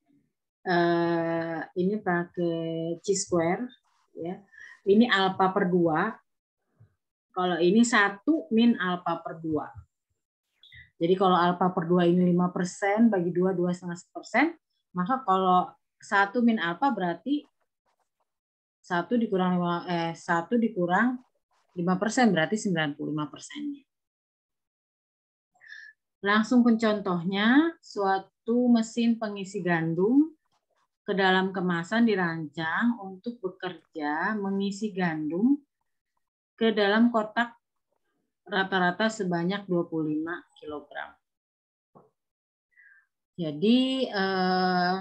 ini pakai chi-square ya. Ini alfa per dua. Kalau ini satu min alfa per dua. Jadi kalau alfa per dua ini lima persen, bagi dua, dua koma lima persen, maka kalau satu min alfa berarti satu dikurang eh satu dikurang lima persen berarti sembilan puluh lima persen-nya. Langsung ke contohnya, suatu mesin pengisi gandum ke dalam kemasan dirancang untuk bekerja mengisi gandum ke dalam kotak rata-rata sebanyak dua puluh lima kilogram. Jadi eh,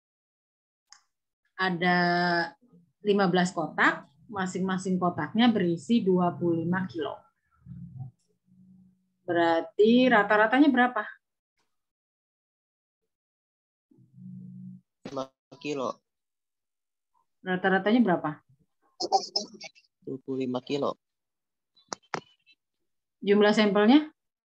ada lima belas kotak, masing-masing kotaknya berisi dua puluh lima kilo. Berarti rata-ratanya berapa? lima kilo. Rata-ratanya berapa? dua puluh lima kilo. Jumlah sampelnya?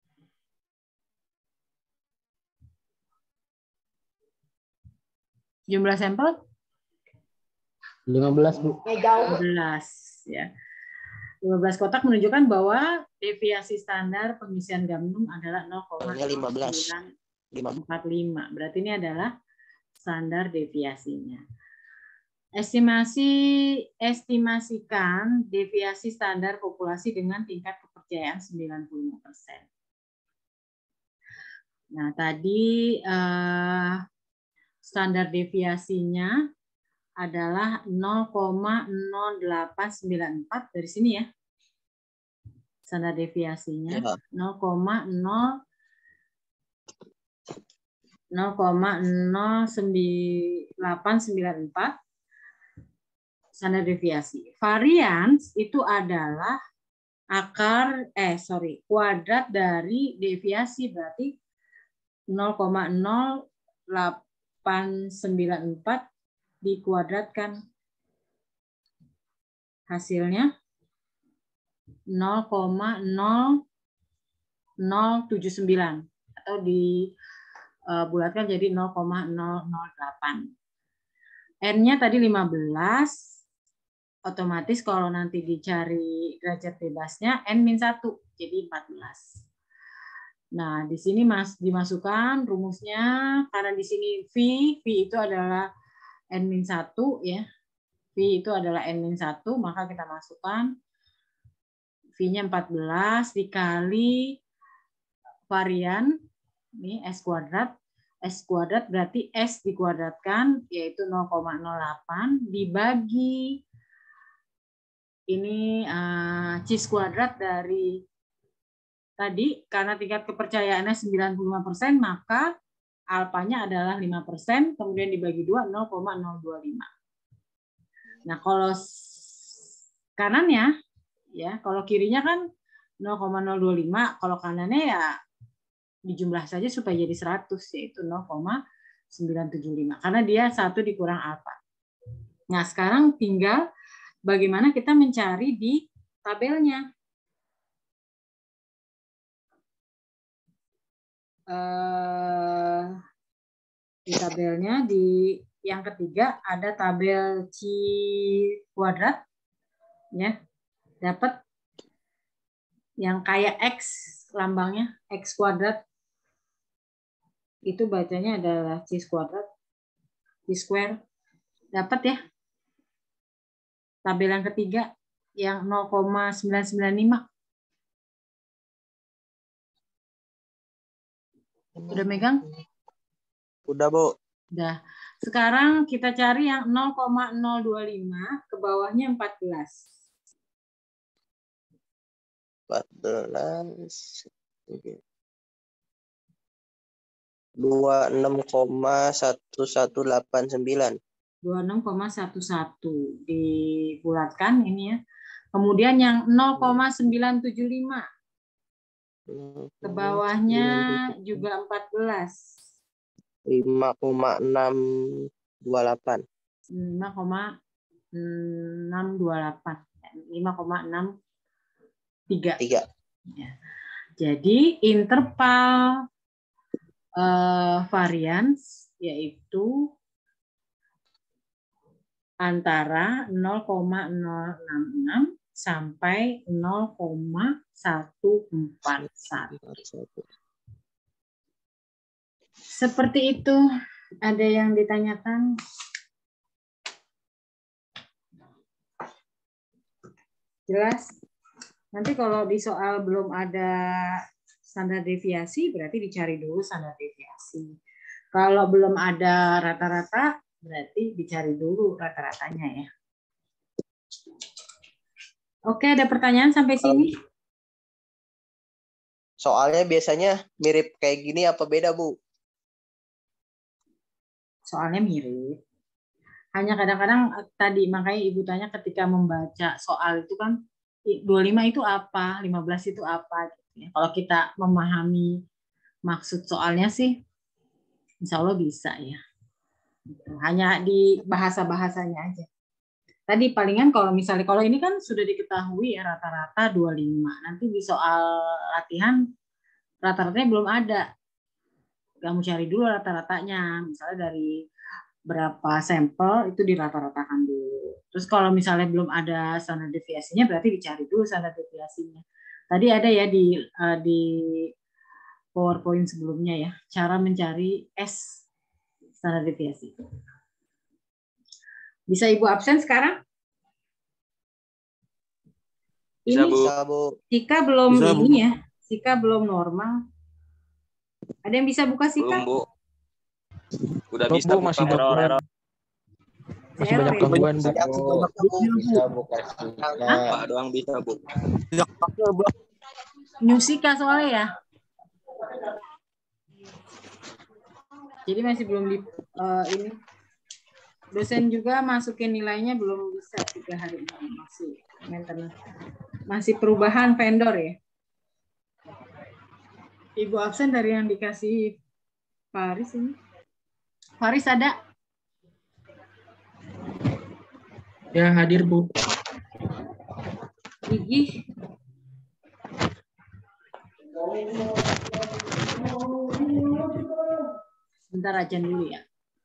Jumlah sampel? lima belas, Bu. lima belas ya. lima belas kotak menunjukkan bahwa deviasi standar pengisian gandum adalah nol koma sembilan empat lima. Berarti ini adalah standar deviasinya. Estimasi estimasikan deviasi standar populasi dengan tingkat kepercayaan sembilan puluh lima persen. Nah, tadi eh, standar deviasinya adalah nol koma nol delapan sembilan empat dari sini ya. Standar deviasinya Ya. nol koma nol delapan sembilan empat standar deviasi. Varians itu adalah akar eh sorry kuadrat dari deviasi, berarti nol koma nol delapan sembilan empat dikuadratkan, hasilnya nol koma nol nol tujuh sembilan atau dibulatkan jadi nol koma nol nol delapan. N-nya tadi lima belas, otomatis kalau nanti dicari derajat bebasnya N minus satu, jadi empat belas. Nah, di sini mas dimasukkan rumusnya, karena di sini V, V itu adalah N minus satu ya. V itu adalah N minus satu, maka kita masukkan V-nya empat belas dikali varian, ini S kuadrat. S kuadrat berarti S dikuadratkan, yaitu nol koma nol delapan, dibagi ini uh, C kuadrat dari tadi, karena tingkat kepercayaannya sembilan puluh lima persen, maka alfanya adalah lima persen, kemudian dibagi dua, nol koma nol dua lima. Nah, kalau kanannya, ya kalau kirinya kan nol koma nol dua lima, kalau kanannya ya dijumlah saja supaya jadi seratus, yaitu nol koma sembilan tujuh lima, karena dia satu dikurang alfa. Nah, sekarang tinggal bagaimana kita mencari di tabelnya. Uh, di tabelnya di yang ketiga ada tabel C kuadrat ya, dapat yang kayak X lambangnya, X kuadrat itu bacanya adalah C kuadrat, C square, dapat ya. Tabel yang ketiga yang nol koma sembilan sembilan lima. Udah megang? Udah, Bu. Udah. Sekarang kita cari yang nol koma nol dua lima, ke bawahnya empat belas. empat belas. dua puluh enam koma satu satu delapan sembilan. dua puluh enam koma satu satu dibulatkan ini ya. Kemudian yang nol koma sembilan tujuh lima. Ke bawahnya juga empat belas. lima koma enam dua delapan. lima koma enam dua delapan. lima koma enam tiga. Ya. Jadi interval uh, varians yaitu antara nol koma nol enam enam sampai nol koma satu empat satu. Seperti itu. Ada yang ditanyakan? Jelas? Nanti kalau di soal belum ada standar deviasi, berarti dicari dulu standar deviasi. Kalau belum ada rata-rata, berarti dicari dulu rata-ratanya ya. Oke, ada pertanyaan sampai sini? Soalnya biasanya mirip kayak gini apa beda, Bu? Soalnya mirip. Hanya kadang-kadang tadi, makanya Ibu tanya ketika membaca soal itu kan, dua puluh lima itu apa, lima belas itu apa. Gitu ya. Kalau kita memahami maksud soalnya sih, insya Allah bisa ya. Hanya di bahasa-bahasanya aja. Tadi palingan kalau misalnya, kalau ini kan sudah diketahui ya rata-rata dua puluh lima. Nanti di soal latihan rata-ratanya belum ada. Kamu cari dulu rata-ratanya. Misalnya dari berapa sampel itu dirata-ratakan dulu. Terus kalau misalnya belum ada standar deviasinya berarti dicari dulu standar deviasinya. Tadi ada ya di di PowerPoint sebelumnya ya, cara mencari S standar deviasi. Bisa Ibu absen sekarang? Bisa, Ini Bu. Bisa, Bu. Sika belum Bisa, Bu. ini ya. Sika belum normal. Ada yang bisa buka Sika? Belum, Bu. Udah Stop, bisa Bu, buka masih error, dokumen. error. Masih banyak gangguan, Bu. Bisa Bu kasih. Pak doang bisa Bu. Musika soalnya ya. Jadi masih belum di uh, ini. Dosen juga masukin nilainya belum bisa tiga hari ini, masih maintenance. Masih perubahan vendor ya. Ibu absen dari yang dikasih Faris ini. Faris ada? Ya, hadir, Bu. Gigi. Sebentar aja dulu ya.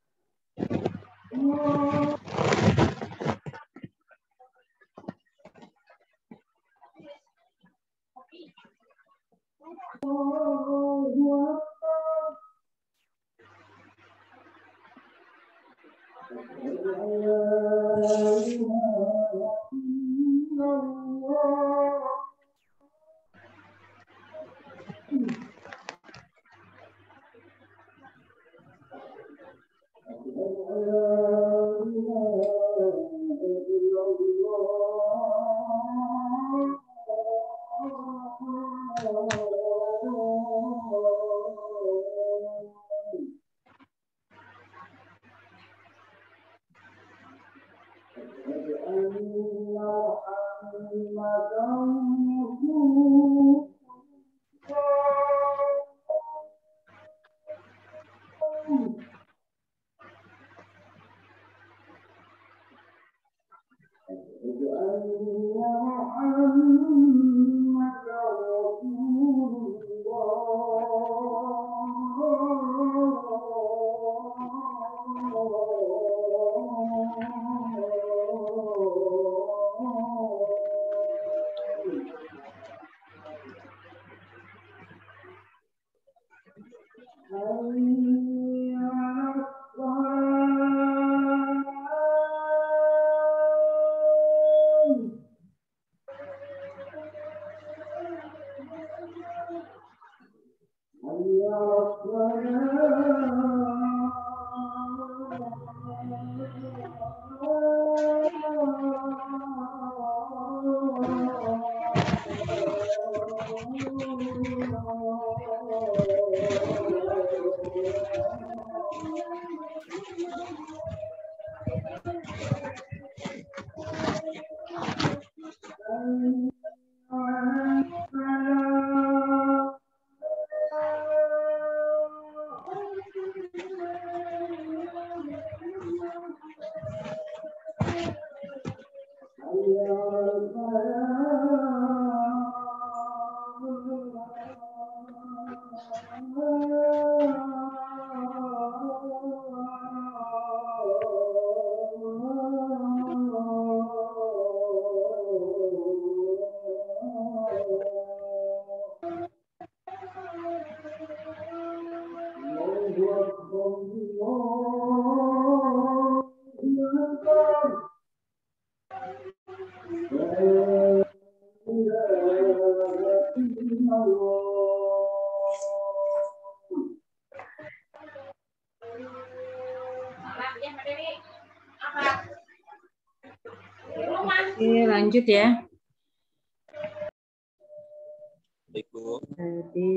Oke, lanjut ya. Ibu. Jadi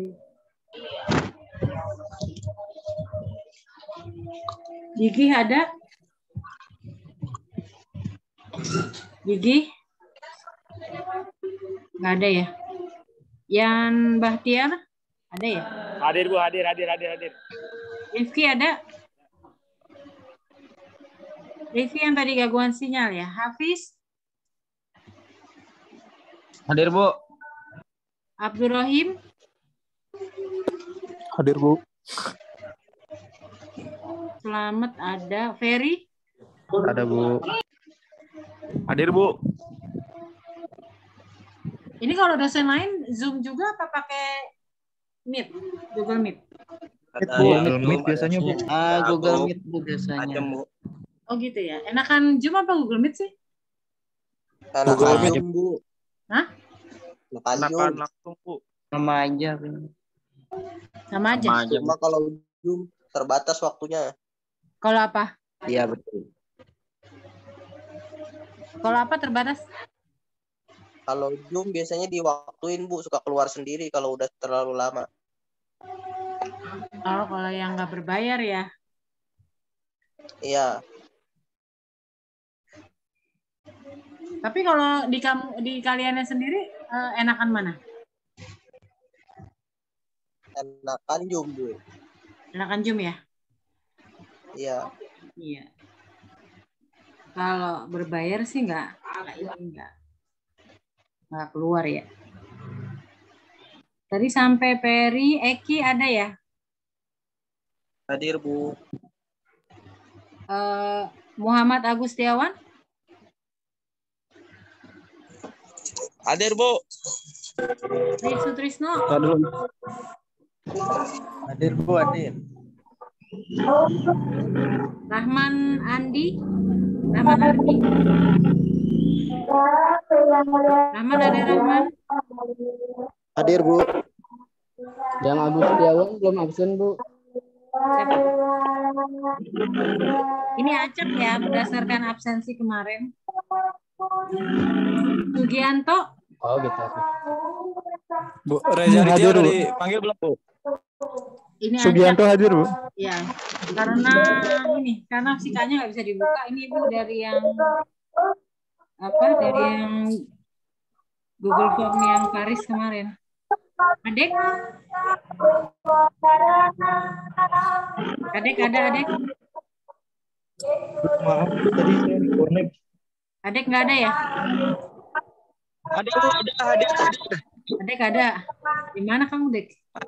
Gigi ada? Gigi? Nggak ada ya? Yan Bahtiar? Ada ya? Hadir Bu, hadir, hadir, hadir, hadir. Rifki ada? Rifki yang tadi gangguan sinyal ya? Hafiz? Hadir Bu. Abdul Rahim? Hadir Bu. Selamat ada. Ferry? Ada Bu. Hadir Bu. Ini kalau dosen lain Zoom juga apa pakai Meet? Google Meet? Google Meet biasanya Bu. Ah, Google Meet Bu biasanya. Macam Bu. Oh gitu ya. Enakan Zoom apa Google Meet sih? Google Meet Bu. Hah? Enakan langsung Bu. Sama aja. Sama aja. Sama aja. Cuma kalau Zoom terbatas waktunya. Kalau apa? Iya betul. Kalau apa terbatas? Kalau Zoom biasanya diwaktuin Bu, suka keluar sendiri kalau udah terlalu lama. Oh, kalau yang nggak berbayar ya. Iya. Tapi kalau di kamu di kaliannya sendiri eh, enakan mana? Enakan Zoom Bu. Enakan Zoom ya? Iya. Iya. Kalau berbayar sih nggak nggak ini nggak nggak keluar ya. Tadi sampai Peri, Eki ada ya? Hadir Bu. Eh, Muhammad Agustiawan? Hadir Bu. Tri Sutrisno? Hadir Bu, hadir. Rahman Andi? Rahman Andi? Rahman ada Rahman? Hadir Bu. Yang Agus Setiawan belum absen Bu. Siapa? Ini acak ya berdasarkan absensi kemarin. Sugianto? Oh gitu. Bu, Reza Rizal udah dipanggil belum, Bu? Ini Sugianto acak. hadir Bu. Ya, karena ini karena sikanya nggak bisa dibuka. Ini Ibu dari yang apa? Dari yang Google Form yang Paris kemarin. Adek? Adek ada adek? Maaf, tadi saya connect. Adek nggak ada ya? Ada, Bu, ada, ada, ada. Adek ada. Di mana kamu, Dek?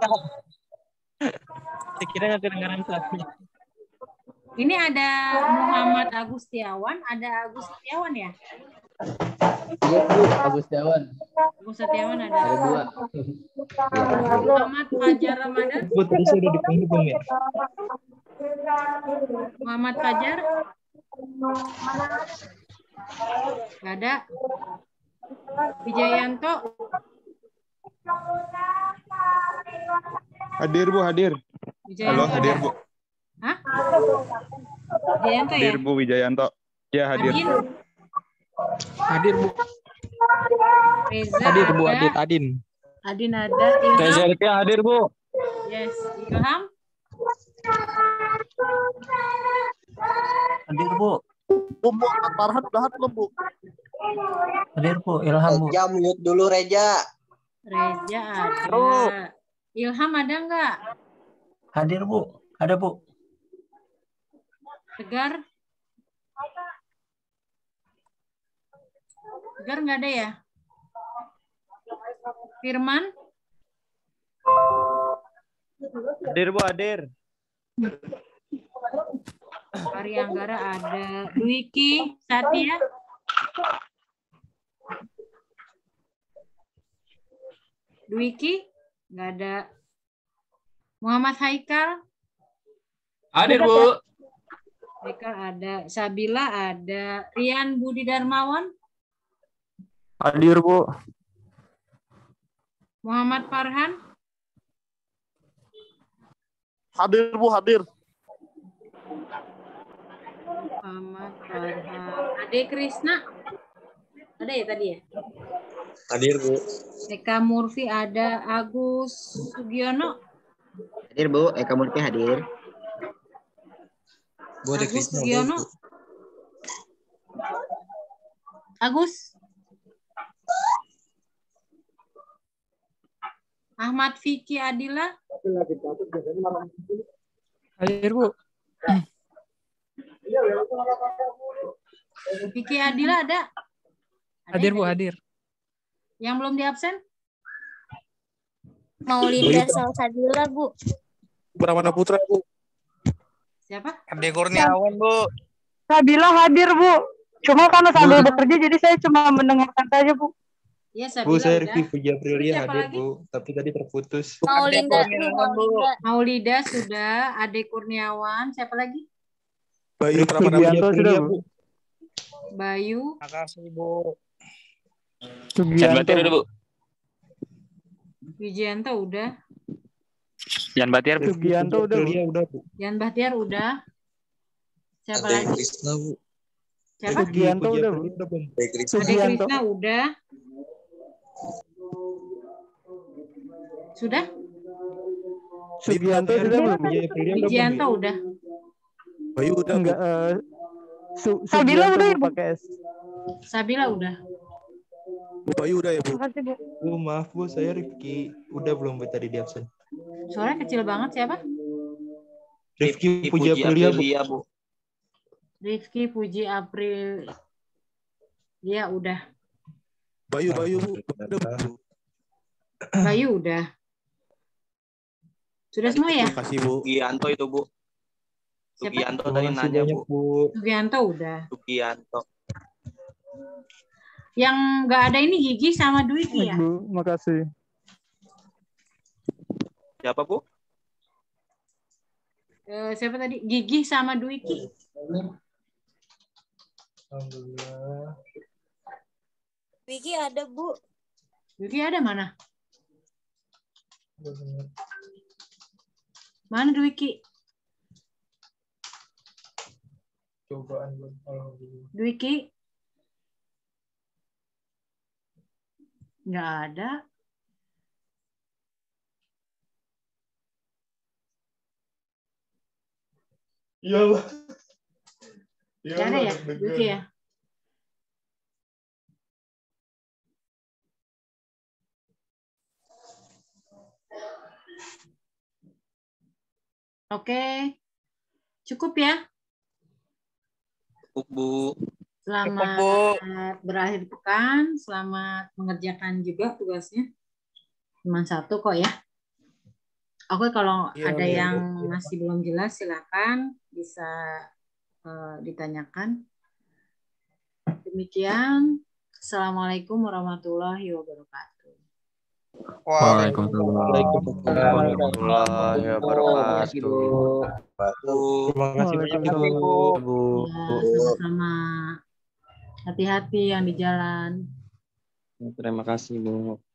Saya kira nggak kedengaran suaranya. Ini ada Muhammad Agustiawan, ada Agus Setiawan ya? Iya Bu, Agus Setiawan. Agus Setiawan ada. Ada dua. Muhammad Fajar Ramadan. Bu, tadi saya udah dipanggil belum ya? Muhammad Fajar. Nggak ada. Wijayanto. Hadir Bu, hadir. Wijayanto Halo, hadir ada. Bu. Hah? Wijayanto ya? Hadir Bu Wijayanto. Ya, hadir. Adin. Hadir, Bu. Reza Hadir, Bu, ada. hadir, Adin. Adin ada. Reza Ilham. Rizal hadir, Bu. Yes. Ilham. Hadir Bu. Bu, Muhammad Farhan udah hadir belum Bu? Hadir Bu. Ilham Bu. Reja mute dulu Reja. Reza ada. Ilham ada nggak? Hadir Bu. Ada Bu. Tegar? Tegar nggak ada ya? Firman? Hadir, Bu, hadir. Ari Anggara ada. Dwiki Satya? Dwiki? Nggak ada. Muhammad Haikal? Hadir, Bu. Haikal ada. Sabila ada. Rian Budi Darmawan? Hadir Bu. Muhammad Farhan? Hadir Bu, hadir. Muhammad Farhan. Ade Krisna? Ada ya tadi ya? Hadir Bu. Eka Murfi ada. Agus Sugiono? Hadir Bu, Eka Murti hadir. Bu, ada Agus Krisna. Sugiono? Agus? Ahmad Vicky Adila? Hadir, Bu. Vicky Adila ada? Ada Hadir, ya Bu, tadi? hadir. Yang belum di absen? Maulida Salsabila, Bu. Pramana Putra, Bu. Siapa? Ade Kurniawan, Bu. Sabila hadir Bu. Cuma karena sambil bekerja jadi saya cuma mendengarkan saja Bu. Ya, Bu, Sabila saya udah. Rifki Puja Aprilia Siapa hadir lagi? Bu, tapi tadi terputus. Maulida, Bu. Maulida. Maulida sudah. Ade Kurniawan. Siapa lagi? Bayu Pramana Sugianto sudah Bu. Bayu. Makasih, Bu. Sugianto. Bu. Wijayanto udah. Jan Batiar, Bu. Sugianto udah Bu. Aprilia udah Bu. Yan Bahtiar udah. Siapa Ada lagi? Krisna Bu. Siapa? Sugianto Puji udah, April Bu. udah belum? Ade Sugianto. Krishna udah. Sudah? Sugianto sudah belum? Puji Aprilia udah belum? Wijianto udah. Bayu udah, Bu. Enggak, eh, Su- Sabila Sugianto udah ya, Bu Bu? pakai S. Sabila udah. Bu Bayu udah ya, Bu. Makasih, Bu. Bu, maaf Bu, saya Rifki. Udah belum Bu tadi di absen? Suaranya kecil banget siapa? Rifki Puji Puji Aprilia, Bu. Aprilia, Bu. Rifki Puji April. Dia udah. Bayu, Bayu, Bu. Udah, Bu. Bayu udah. Sudah semua ya? Terima kasih, Bu. Sugianto itu, Bu. Siapa? Sugianto Terima tadi kasih nanya, banyak, Bu. Bu. Sugianto udah. Sugianto. Yang nggak ada ini Gigi sama Dwiki ya? Bu, makasih. Siapa, Bu? Eh, siapa tadi? Gigi sama Dwiki. Alhamdulillah. Vicky ada, Bu. Dwiki ada mana? Mana Dwiki? Cobaan belum. Alhamdulillah. Dwiki? Nggak ada. Ya Allah. Ya Nggak ada Allah, ya? deg-degan. Dwiki ya? Oke. Cukup ya? Cukup, Bu. Selamat berakhir pekan, selamat mengerjakan juga tugasnya. Cuma satu kok ya. Oke, kalau Iya, ada iya, yang masih belum jelas silakan bisa eh, ditanyakan. Demikian. Assalamualaikum warahmatullahi wabarakatuh. Waalaikumsalam. warahmatullahi wabarakatuh. Terima kasih banyak, Bu. Bu. Ya, sama-sama. Hati-hati yang di jalan. Terima kasih, Bu.